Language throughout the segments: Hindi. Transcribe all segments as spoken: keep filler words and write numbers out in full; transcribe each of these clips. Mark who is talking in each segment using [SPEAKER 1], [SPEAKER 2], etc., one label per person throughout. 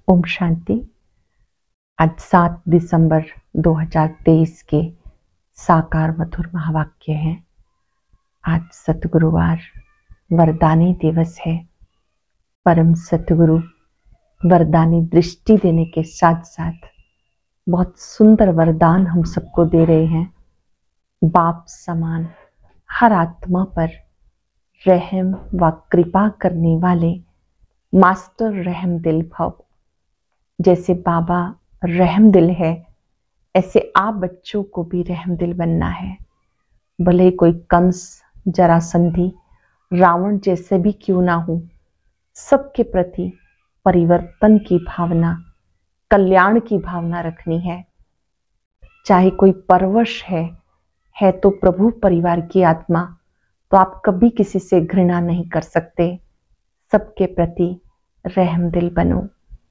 [SPEAKER 1] ओम शांति। आज सात दिसंबर दो हज़ार तेईस के साकार मधुर महावाक्य हैं। आज सतगुरुवार वरदानी दिवस है। परम सतगुरु वरदानी दृष्टि देने के साथ साथ बहुत सुंदर वरदान हम सबको दे रहे हैं। बाप समान हर आत्मा पर रहम व कृपा करने वाले मास्टर रहम दिल भव। जैसे बाबा रहम दिल है, ऐसे आप बच्चों को भी रहम दिल बनना है। भले कोई कंस, जरासंधी, रावण जैसे भी क्यों ना हो, सबके प्रति परिवर्तन की भावना, कल्याण की भावना रखनी है। चाहे कोई परवश है है तो प्रभु परिवार की आत्मा, तो आप कभी किसी से घृणा नहीं कर सकते। सबके प्रति रहम दिल बनो।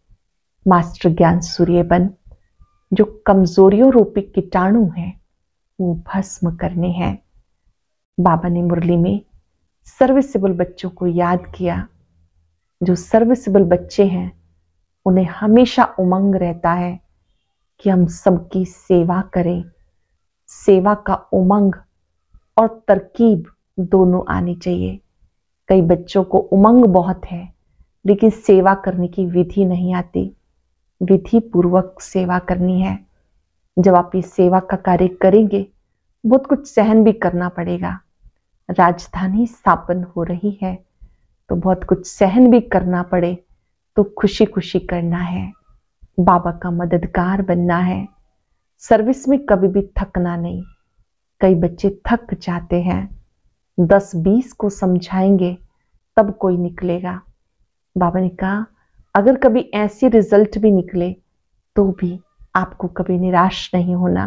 [SPEAKER 1] मास्टर ज्ञान सूर्य बन, जो कमजोरियों रूपी कीटाणु हैं वो भस्म करने हैं। बाबा ने मुरली में सर्विसेबल बच्चों को याद किया। जो सर्विसेबल बच्चे हैं उन्हें हमेशा उमंग रहता है कि हम सबकी सेवा करें। सेवा का उमंग और तरकीब दोनों आनी चाहिए। कई बच्चों को उमंग बहुत है लेकिन सेवा करने की विधि नहीं आती। विधि पूर्वक सेवा करनी है। जब आप ये सेवा का कार्य करेंगे, बहुत कुछ सहन भी करना पड़ेगा। राजधानी स्थापन हो रही है तो बहुत कुछ सहन भी करना पड़े तो खुशी खुशी करना है। बाबा का मददगार बनना है। सर्विस में कभी भी थकना नहीं। कई बच्चे थक जाते हैं, दस बीस को समझाएंगे तब कोई निकलेगा। बाबा ने कहा अगर कभी ऐसी रिजल्ट भी निकले तो भी आपको कभी निराश नहीं होना।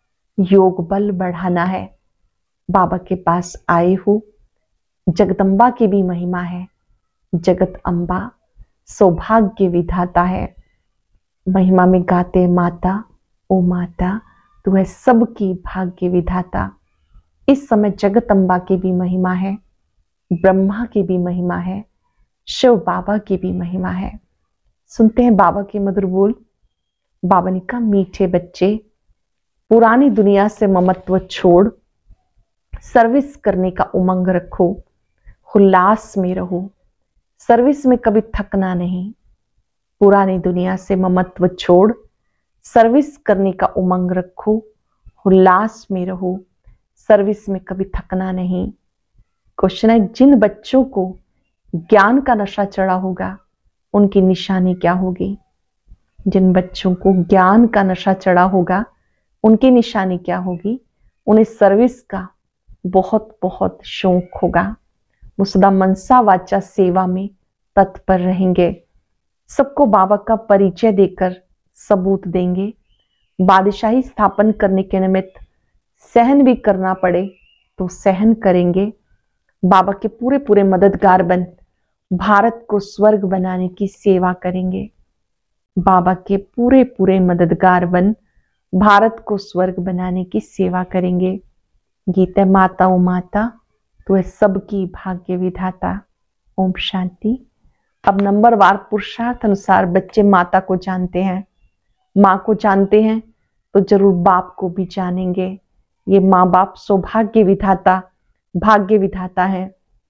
[SPEAKER 1] योग बल बढ़ाना है। बाबा के पास आए हो। जगदम्बा की भी महिमा है। जगत अम्बा सौभाग्य विधाता है। महिमा में गाते माता, ओ माता तू है सबकी भाग्य विधाता। इस समय जगत अम्बा की भी महिमा है, ब्रह्मा की भी महिमा है, शिव बाबा की भी महिमा है। सुनते हैं बाबा के मधुर बोल। बाबा ने कहा मीठे बच्चे, पुरानी दुनिया से ममत्व छोड़ सर्विस करने का उमंग रखो। उल्लास में रहो। सर्विस में कभी थकना नहीं। पुरानी दुनिया से ममत्व छोड़ सर्विस करने का उमंग रखो। उल्लास में रहो। सर्विस में कभी थकना नहीं। क्वेश्चन है, जिन बच्चों को ज्ञान का नशा चढ़ा होगा उनकी निशानी क्या होगी? जिन बच्चों को ज्ञान का नशा चढ़ा होगा उनकी निशानी क्या होगी? उन्हें सर्विस का बहुत बहुत शौक होगा। वो सदा मनसा वाचा सेवा में तत्पर रहेंगे। सबको बाबा का परिचय देकर सबूत देंगे। बादशाही स्थापन करने के निमित्त सहन भी करना पड़े तो सहन करेंगे। बाबा के पूरे पूरे मददगार बन भारत को स्वर्ग बनाने की सेवा करेंगे। बाबा के पूरे पूरे मददगार बन भारत को स्वर्ग बनाने की सेवा करेंगे। गीत है माता ओ माता तो है सबकी भाग्य विधाता। ओम शांति। अब नंबरवार पुरुषार्थ अनुसार बच्चे माता को जानते हैं, माँ को जानते हैं तो जरूर बाप को भी जानेंगे। ये माँ बाप सौभाग्य विधाता, भाग्य विधाता है।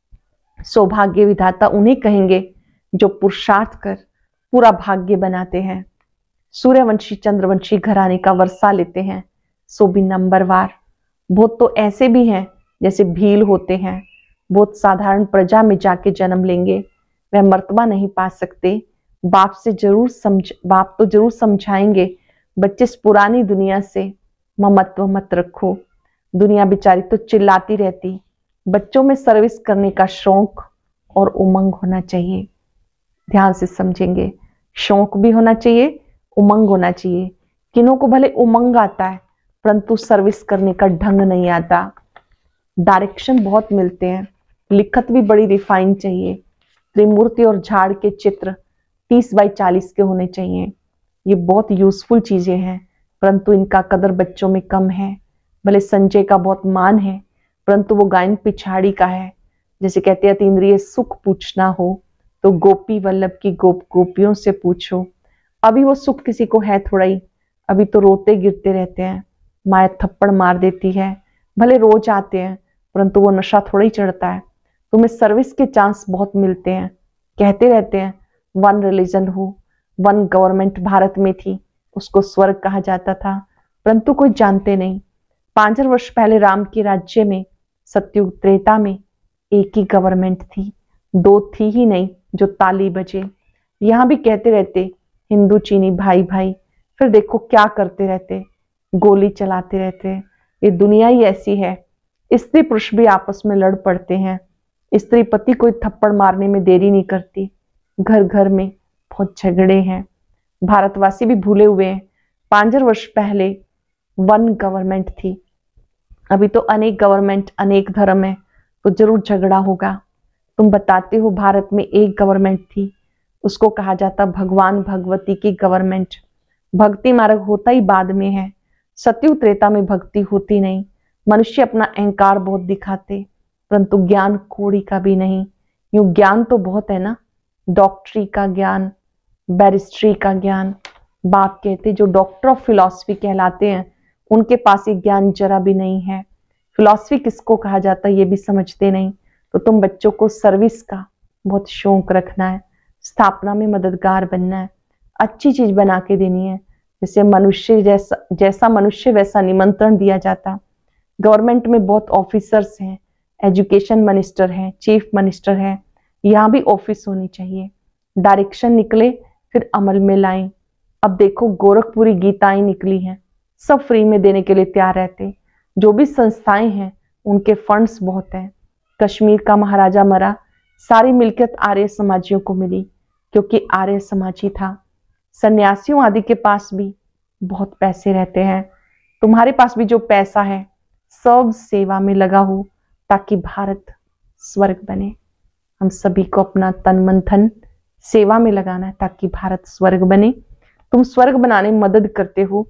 [SPEAKER 1] सौभाग्य विधाता उन्हें कहेंगे जो पुरुषार्थ कर पूरा भाग्य बनाते हैं। सूर्यवंशी चंद्रवंशी घराने का वर्षा लेते हैं, सो भी नंबरवार। बहुत तो ऐसे भी हैं जैसे भील होते हैं, बहुत साधारण प्रजा में जाके जन्म लेंगे, वह मर्तबा नहीं पा सकते। बाप से जरूर समझ बाप तो जरूर समझाएंगे, बच्चे इस पुरानी दुनिया से ममत्व मत रखो। दुनिया बेचारी तो चिल्लाती रहती। बच्चों में सर्विस करने का शौक और उमंग होना चाहिए। ध्यान से समझेंगे, शौक भी होना चाहिए, उमंग होना चाहिए। किन्हों को भले उमंग आता है परंतु सर्विस करने का ढंग नहीं आता। डायरेक्शन बहुत मिलते हैं, लिखत भी बड़ी रिफाइन चाहिए। त्रिमूर्ति और झाड़ के चित्र तीस बाई चालीस के होने चाहिए। ये बहुत यूजफुल चीजें हैं परंतु इनका कदर बच्चों में कम है। भले संजय का बहुत मान है परंतु वो गायन पिछाड़ी का है। जैसे कहते हैं अतीन्द्रिय सुख पूछना हो तो गोपी वल्लभ की गोप गोपियों से पूछो। अभी वो सुख किसी को है थोड़ा ही, अभी तो रोते गिरते रहते हैं, माया थप्पड़ मार देती है, भले रोज आते हैं परंतु वो नशा थोड़ा ही चढ़ता है। तुम्हें सर्विस के चांस बहुत मिलते हैं, कहते रहते हैं वन रिलीजन हो, वन गवर्नमेंट भारत में थी, उसको स्वर्ग कहा जाता था, परंतु कोई जानते नहीं। पांच हजार वर्ष पहले राम के राज्य में सतयुग त्रेता में एक ही गवर्नमेंट थी, दो थी ही नहीं जो ताली बजे। यहाँ भी कहते रहते हिंदू चीनी भाई भाई, फिर देखो क्या करते रहते, गोली चलाते रहते। ये दुनिया ही ऐसी है, स्त्री पुरुष भी आपस में लड़ पड़ते हैं, स्त्री पति को थप्पड़ मारने में देरी नहीं करती, घर घर में बहुत झगड़े हैं। भारतवासी भी भूले हुए हैं, पांच हजार वर्ष पहले वन गवर्नमेंट थी, अभी तो अनेक गवर्नमेंट अनेक धर्म है, तो जरूर झगड़ा होगा। तुम बताते हो भारत में एक गवर्नमेंट थी, उसको कहा जाता भगवान भगवती की गवर्नमेंट। भक्ति मार्ग होता ही बाद में है, सतयुग त्रेता में भक्ति होती नहीं। मनुष्य अपना अहंकार बहुत दिखाते परंतु ज्ञान कोड़ी का भी नहीं। यूं ज्ञान तो बहुत है ना, डॉक्टरी का ज्ञान, बैरिस्ट्री का ज्ञान। बाप कहते जो डॉक्टर ऑफ फिलॉसफी कहलाते हैं उनके पास ये ज्ञान जरा भी नहीं है। फिलॉसफी किसको कहा जाता है ये भी समझते नहीं। तो तुम बच्चों को सर्विस का बहुत शौक रखना है, स्थापना में मददगार बनना है, अच्छी चीज बना के देनी है। जैसे मनुष्य जैसा जैसा मनुष्य वैसा निमंत्रण दिया जाता। गवर्नमेंट में बहुत ऑफिसर्स हैं, एजुकेशन मिनिस्टर हैं, चीफ मिनिस्टर हैं, यहाँ भी ऑफिस होनी चाहिए। डायरेक्शन निकले फिर अमल में लाएं। अब देखो गोरखपुरी गीताएं निकली हैं, सब फ्री में देने के लिए तैयार रहते। जो भी संस्थाएं हैं उनके फंड्स बहुत हैं। कश्मीर का महाराजा मरा, सारी मिल्कियत आर्य समाजियों को मिली क्योंकि आर्य समाजी था। सन्यासियों आदि के पास भी बहुत पैसे रहते हैं। तुम्हारे पास भी जो पैसा है सब सेवा में लगा हो ताकि भारत स्वर्ग बने। हम सभी को अपना तन मन धन सेवा में लगाना है ताकि भारत स्वर्ग बने। तुम स्वर्ग बनाने में मदद करते हो,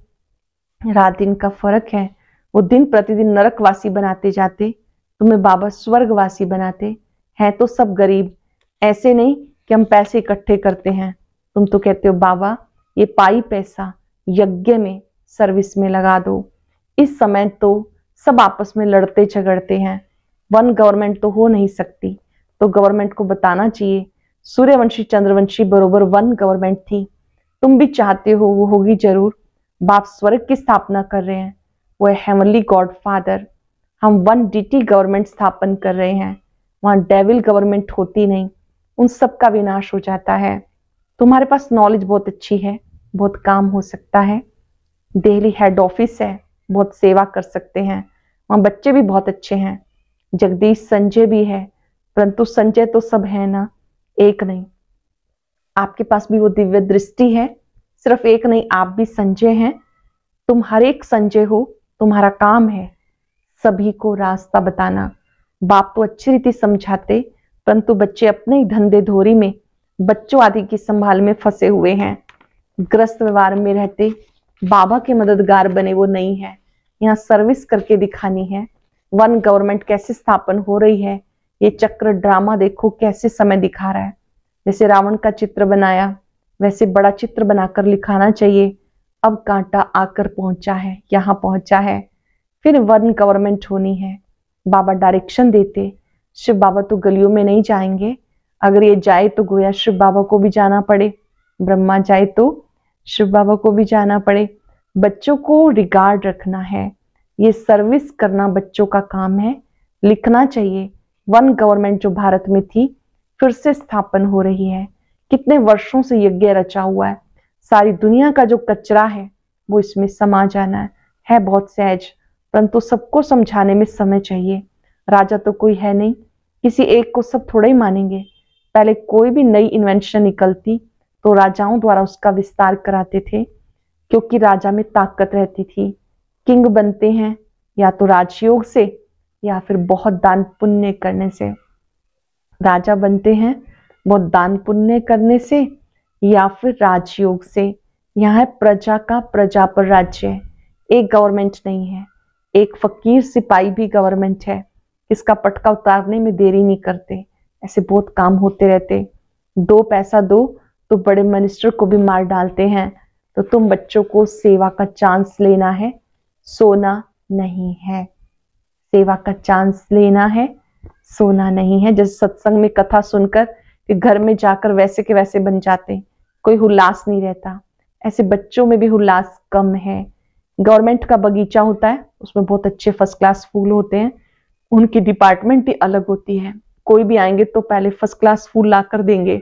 [SPEAKER 1] रात दिन का फर्क है। वो दिन प्रतिदिन नरकवासी बनाते जाते, तुम्हें बाबा स्वर्गवासी बनाते हैं। तो सब गरीब, ऐसे नहीं कि हम पैसे इकट्ठे करते हैं। तुम तो कहते हो बाबा ये पाई पैसा यज्ञ में सर्विस में लगा दो। इस समय तो सब आपस में लड़ते झगड़ते हैं, वन गवर्नमेंट तो हो नहीं सकती। तो गवर्नमेंट को बताना चाहिए सूर्यवंशी चंद्रवंशी बरोबर वन गवर्नमेंट थी। तुम भी चाहते हो वो होगी जरूर। बाप स्वर्ग की स्थापना कर रहे हैं, वो है हेवनली गॉड फादर। हम वन डीटी गवर्नमेंट स्थापन कर रहे हैं, वहां डेविल गवर्नमेंट होती नहीं, उन सब का विनाश हो जाता है। तुम्हारे पास नॉलेज बहुत अच्छी है, बहुत काम हो सकता है। दिल्ली हेड ऑफिस है, बहुत सेवा कर सकते हैं, वहां बच्चे भी बहुत अच्छे हैं। जगदीश संजय भी है, परंतु संजय तो सब है ना, एक नहीं। आपके पास भी वो दिव्य दृष्टि है, सिर्फ एक नहीं, आप भी संजय हैं। तुम हर एक संजय हो, तुम्हारा काम है सभी को रास्ता बताना। बाप तो अच्छी रीति समझाते, परंतु बच्चे अपने ही धंधे धोरी में बच्चों आदि की संभाल में फंसे हुए हैं, ग्रस्त व्यवहार में रहते। बाबा के मददगार बने वो नहीं है। यहाँ सर्विस करके दिखानी है। वन गवर्नमेंट कैसे स्थापन हो रही है, ये चक्र ड्रामा देखो कैसे समय दिखा रहा है। जैसे रावण का चित्र बनाया वैसे बड़ा चित्र बनाकर लिखाना चाहिए। अब कांटा आकर पहुंचा है, यहाँ पहुंचा है, फिर वन गवर्नमेंट होनी है। बाबा डायरेक्शन देते। शिव बाबा तो गलियों में नहीं जाएंगे, अगर ये जाए तो गोया शिव बाबा को भी जाना पड़े, ब्रह्मा जाए तो शिव बाबा को भी जाना पड़े। बच्चों को रिगार्ड रखना है, ये सर्विस करना बच्चों का काम है। लिखना चाहिए वन गवर्नमेंट जो भारत में थी फिर से स्थापन हो रही है। कितने वर्षों से यज्ञ रचा हुआ है, सारी दुनिया का जो कचरा है वो इसमें समा जाना है, है बहुत सहज, परंतु सबको समझाने में समय चाहिए। राजा तो कोई है नहीं, किसी एक को सब थोड़ा ही मानेंगे। पहले कोई भी नई इन्वेंशन निकलती तो राजाओं द्वारा उसका विस्तार कराते थे, क्योंकि राजा में ताकत रहती थी। किंग बनते हैं या तो राजयोग से या फिर बहुत दान पुण्य करने से। राजा बनते हैं बहुत दान पुण्य करने से या फिर राजयोग से। यहाँ है प्रजा का प्रजा पर राज्य है, एक गवर्नमेंट नहीं है। एक फकीर सिपाही भी गवर्नमेंट है, इसका पटका उतारने में देरी नहीं करते। ऐसे बहुत काम होते रहते। दो पैसा दो तो बड़े मिनिस्टर को भी मार डालते हैं। तो तुम बच्चों को सेवा का चांस लेना है, सोना नहीं है। सेवा का चांस लेना है, सोना नहीं है। जैसे सत्संग में कथा सुनकर कि घर में जाकर वैसे के वैसे बन जाते, कोई उल्लास नहीं रहता, ऐसे बच्चों में भी उल्लास कम है। गवर्नमेंट का बगीचा होता है, उसमें बहुत अच्छे फर्स्ट क्लास फूल होते हैं, उनकी डिपार्टमेंट ही अलग होती है। कोई भी आएंगे तो पहले फर्स्ट क्लास फूल ला कर देंगे।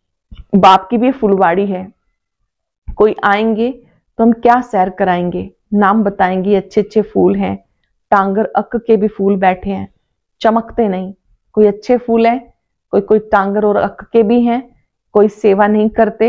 [SPEAKER 1] बाप की भी फुलवाड़ी है, कोई आएंगे तो हम क्या सैर कराएंगे, नाम बताएंगे अच्छे अच्छे फूल हैं, टांगर अक के भी फूल बैठे हैं, चमकते नहीं। कोई अच्छे फूल है, कोई कोई टांगर और अक के भी हैं, कोई सेवा नहीं करते।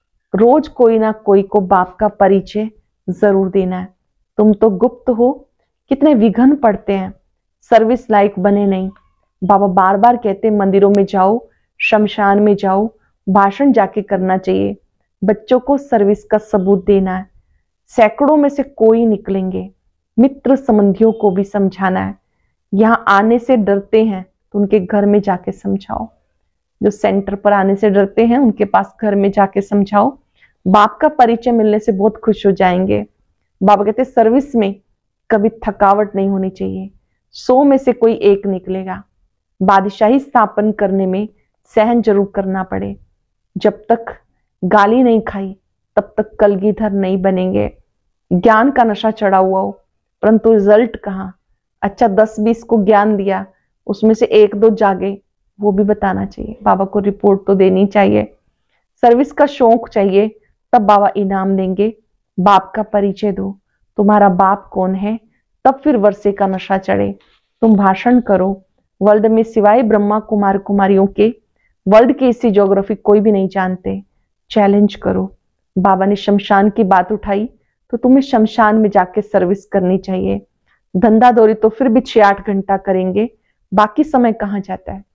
[SPEAKER 1] रोज कोई ना कोई को बाप का परिचय जरूर देना है। तुम तो गुप्त हो, कितने विघ्न पड़ते हैं, सर्विस लायक बने नहीं। बाबा बार बार कहते मंदिरों में जाओ, शमशान में जाओ, भाषण जाके करना चाहिए। बच्चों को सर्विस का सबूत देना है। सैकड़ों में से कोई निकलेंगे, मित्र संबंधियों को भी समझाना है। यहाँ आने से डरते हैं तो उनके घर में जाके समझाओ। जो सेंटर पर आने से डरते हैं उनके पास घर में जाके समझाओ। बाप का परिचय मिलने से बहुत खुश हो जाएंगे। बाबा कहते सर्विस में कभी थकावट नहीं होनी चाहिए, सौ में से कोई एक निकलेगा। बादशाही स्थापन करने में सहन जरूर करना पड़े। जब तक गाली नहीं खाई तब तक कलगीधर नहीं बनेंगे। ज्ञान का नशा चढ़ा हुआ हो परंतु रिजल्ट कहाँ। अच्छा दस बीस को ज्ञान दिया, उसमें से एक दो जागे, वो भी बताना चाहिए। बाबा को रिपोर्ट तो देनी चाहिए। सर्विस का शौक चाहिए, तब बाबा इनाम देंगे। बाप का परिचय दो, तुम्हारा बाप कौन है, तब फिर वर्षे का नशा चढ़े। तुम भाषण करो, वर्ल्ड में सिवाय ब्रह्मा कुमार कुमारियों के वर्ल्ड की इसी ज्योग्राफी कोई भी नहीं जानते। चैलेंज करो। बाबा ने शमशान की बात उठाई तो तुम्हें शमशान में जाके सर्विस करनी चाहिए। धंधा दौरी तो फिर भी छह आठ घंटा करेंगे, बाकी समय कहाँ जाता है।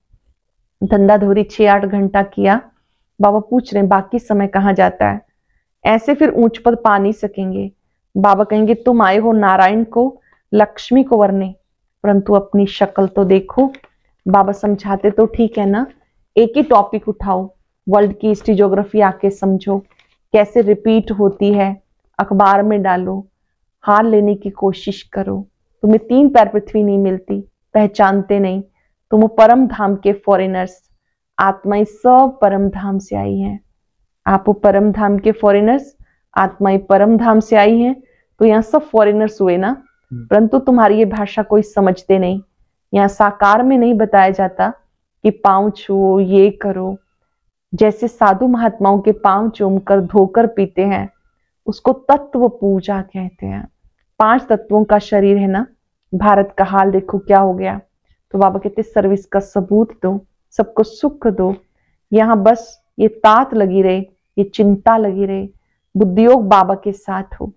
[SPEAKER 1] धंधा दौरी छह आठ घंटा किया, बाबा पूछ रहे हैं बाकी समय कहाँ जाता है। ऐसे फिर ऊंच पद पा नहीं सकेंगे। बाबा कहेंगे तुम आए हो नारायण को लक्ष्मी को वरने, परंतु अपनी शक्ल तो देखो। बाबा समझाते तो ठीक है ना, एक ही टॉपिक उठाओ, वर्ल्ड की हिस्ट्री ज्योग्राफी आके समझो, कैसे रिपीट होती है, अखबार में डालो, हार लेने की कोशिश करो। तुम्हें तीन पैर पृथ्वी नहीं मिलती, पहचानते नहीं, तुम परम धाम के फॉरेनर्स। आत्माएं सब परम धाम से आई हैं। आप परम धाम के फॉरेनर्स, आत्माएं परम धाम से आई हैं, तो यहाँ सब फॉरेनर्स हुए ना। परंतु तुम्हारी ये भाषा कोई समझते नहीं। यहाँ साकार में नहीं बताया जाता कि पांव छुओ, ये करो। जैसे साधु महात्माओं के पांव चूम कर धोकर पीते हैं, उसको तत्व पूजा कहते हैं। पांच तत्वों का शरीर है ना। भारत का हाल देखो क्या हो गया। तो बाबा कहते सर्विस का सबूत दो, सबको सुख दो। यहाँ बस ये तात लगी रहे, ये चिंता लगी रहे, बुद्धियोग बाबा के साथ हो।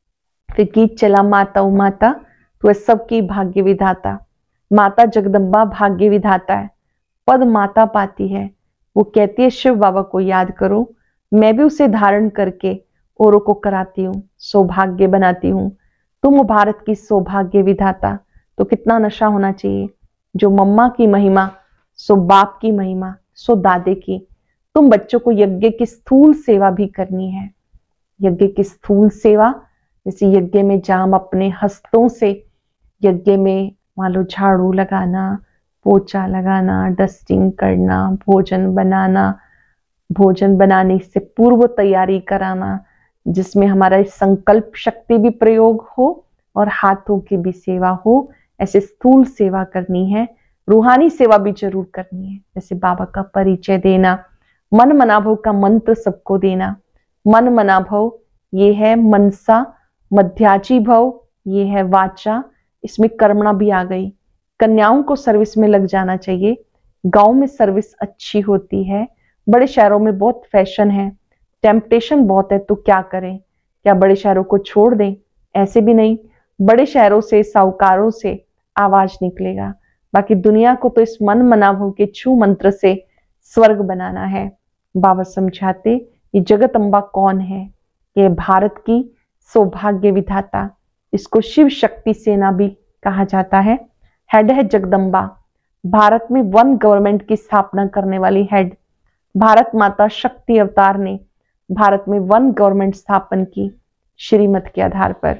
[SPEAKER 1] फिर गीत चला माता ओ माता, तो वह सबकी भाग्य विधाता। माता जगदम्बा भाग्य विधाता है, पद माता पाती है। वो कहती है शिव बाबा को याद करो, मैं भी उसे धारण करके औरों को कराती हूँ, सौभाग्य बनाती हूँ। तुम हो भारत की सौभाग्य विधाता। तो कितना नशा होना चाहिए। जो मम्मा की महिमा सो बाप की महिमा सो दादे की। तुम बच्चों को यज्ञ की स्थूल सेवा भी करनी है। यज्ञ की स्थूल सेवा, जैसे यज्ञ में जाम अपने हस्तों से यज्ञ में मान लो झाड़ू लगाना, पोछा लगाना, डस्टिंग करना, भोजन बनाना, भोजन बनाने से पूर्व तैयारी कराना, जिसमें हमारा संकल्प शक्ति भी प्रयोग हो और हाथों की भी सेवा हो। ऐसे स्थूल सेवा करनी है। रूहानी सेवा भी जरूर करनी है, जैसे बाबा का परिचय देना, मन मनाभव का मंत्र सबको देना। मन मनाभव ये है मनसा, मध्याची भव ये है वाचा, इसमें कर्मणा भी आ गई। कन्याओं को सर्विस में लग जाना चाहिए। गांव में सर्विस अच्छी होती है, बड़े शहरों में बहुत फैशन है, टेम्पटेशन बहुत है, तो क्या करें। क्या बड़े शहरों को छोड़ दें? ऐसे भी नहीं, बड़े शहरों से साहूकारों से आवाज निकलेगा। बाकी दुनिया को तो इस मन मनाभव के छू मंत्र से स्वर्ग बनाना है। बाबा समझाते ये जगत अम्बा कौन है, ये भारत की सौभाग्य विधाता। इसको शिव शक्ति सेना भी कहा जाता है। हेड है जगदम्बा, भारत में वन गवर्नमेंट की स्थापना करने वाली हेड। भारत माता शक्ति अवतार ने भारत में वन गवर्नमेंट स्थापन की श्रीमत के आधार पर।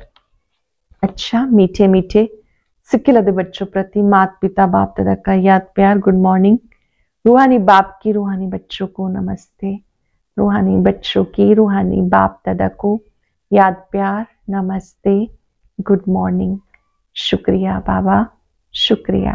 [SPEAKER 1] अच्छा, मीठे मीठे सिक्के लदे बच्चों प्रति माता पिता बाप दादा का याद प्यार गुड मॉर्निंग। रूहानी बाप की रूहानी बच्चों को नमस्ते। रूहानी बच्चों की रूहानी बाप दादा को याद प्यार नमस्ते गुड मॉर्निंग। शुक्रिया बाबा, शुक्रिया।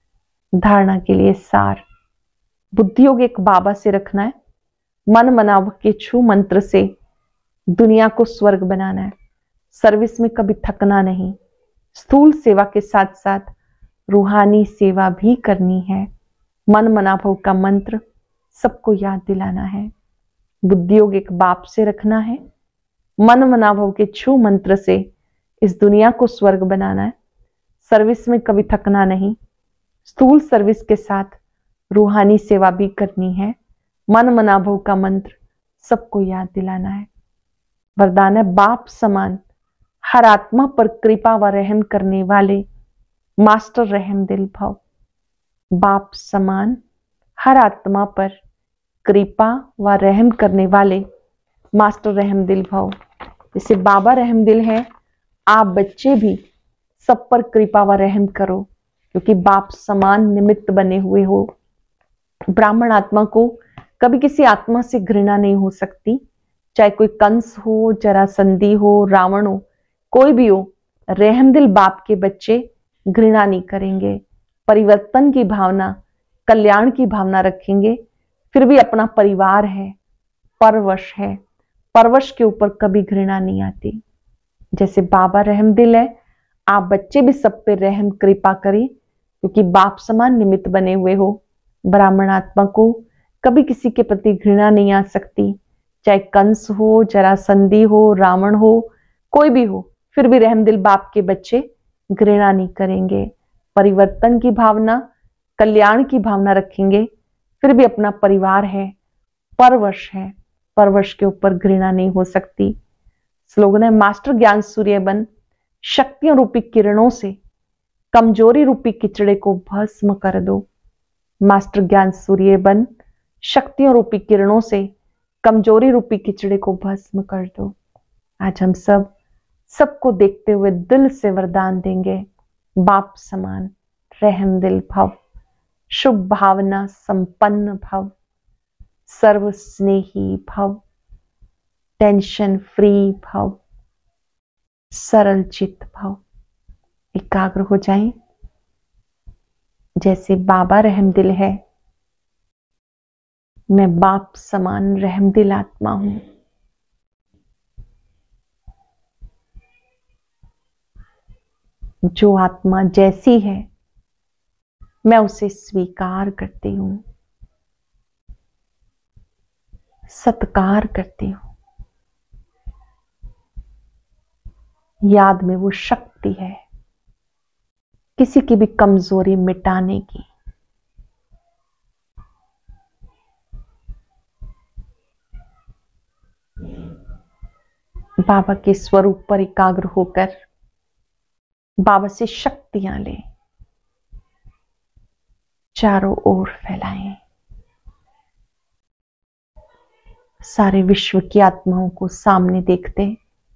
[SPEAKER 1] धारणा के लिए सार। बुद्धियोग एक बाबा से रखना है, मन मनाव के छू मंत्र से दुनिया को स्वर्ग बनाना है, सर्विस में कभी थकना नहीं, स्थूल सेवा के साथ साथ रूहानी सेवा भी करनी है, मन मनाभव का मंत्र सबको याद दिलाना है। बुद्धियोग एक बाप से रखना है, मन मनाभव के छू मंत्र से इस दुनिया को स्वर्ग बनाना है, सर्विस में कभी थकना नहीं, स्थूल सर्विस के साथ रूहानी सेवा भी करनी है, मन मनाभव का मंत्र सबको याद दिलाना है। वरदान है बाप समान हर आत्मा पर कृपा व रहम करने वाले मास्टर रहम दिल भव। बाप समान हर आत्मा पर कृपा व रहम करने वाले मास्टर रहम दिल भव। जैसे बाबा रहम दिल है, आप बच्चे भी सब पर कृपा व रहम करो, क्योंकि बाप समान निमित्त बने हुए हो। ब्राह्मण आत्मा को कभी किसी आत्मा से घृणा नहीं हो सकती, चाहे कोई कंस हो, जरासंधी हो, रावण हो, कोई भी हो। रहमदिल बाप के बच्चे घृणा नहीं करेंगे, परिवर्तन की भावना, कल्याण की भावना रखेंगे। फिर भी अपना परिवार है, परवश है, परवश के ऊपर कभी घृणा नहीं आती। जैसे बाबा रहमदिल है, आप बच्चे भी सब पे रहम कृपा करें, क्योंकि बाप समान निमित्त बने हुए हो। ब्राह्मण आत्मा को कभी किसी के प्रति घृणा नहीं आ सकती, चाहे कंस हो, जरासंधी हो, रावण हो, कोई भी हो। फिर भी रहमदिल बाप के बच्चे घृणा नहीं करेंगे, परिवर्तन की भावना, कल्याण की भावना रखेंगे। फिर भी अपना परिवार है, परवश है, परवश के ऊपर घृणा नहीं हो सकती। स्लोगन है मास्टर ज्ञान सूर्य बन शक्तियों रूपी किरणों से कमजोरी रूपी किचड़े को भस्म कर दो। मास्टर ज्ञान सूर्य बन शक्तियों रूपी किरणों से कमजोरी रूपी किचड़े को भस्म कर दो। आज हम सब सबको देखते हुए दिल से वरदान देंगे, बाप समान रहम दिल भव, शुभ भावना संपन्न भव, सर्व स्नेही भव, टेंशन फ्री भव, सरल चित्त भव। एकाग्र हो जाएं। जैसे बाबा रहमदिल है, मैं बाप समान रहमदिल आत्मा हूं। जो आत्मा जैसी है मैं उसे स्वीकार करती हूं, सत्कार करती हूं। याद में वो शक्ति है किसी की भी कमजोरी मिटाने की। बाबा के स्वरूप पर एकाग्र होकर बाबा से शक्तियां ले, चारों ओर फैलाएं। सारे विश्व की आत्माओं को सामने देखते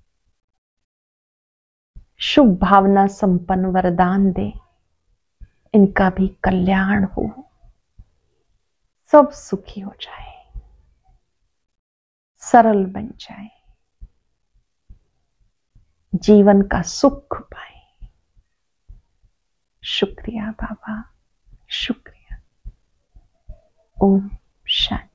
[SPEAKER 1] शुभ भावना संपन्न वरदान दे, इनका भी कल्याण हो, सब सुखी हो जाए, सरल बन जाए, जीवन का सुख पाए। शुक्रिया बाबा, शुक्रिया। ओम शांति।